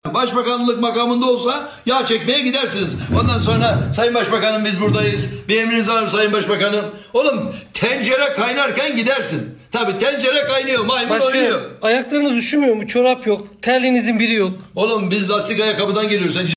Başbakanlık makamında olsa yağ çekmeye gidersiniz. Ondan sonra Sayın Başbakanım biz buradayız. Bir emriniz var mı Sayın Başbakanım? Oğlum tencere kaynarken gidersin. Tabii tencere kaynıyor, maymun oynuyor. Ayaklarınız üşümüyor mu? Çorap yok. Terliğinizin biri yok. Oğlum biz lastik ayakkabıdan geliyoruz. Sen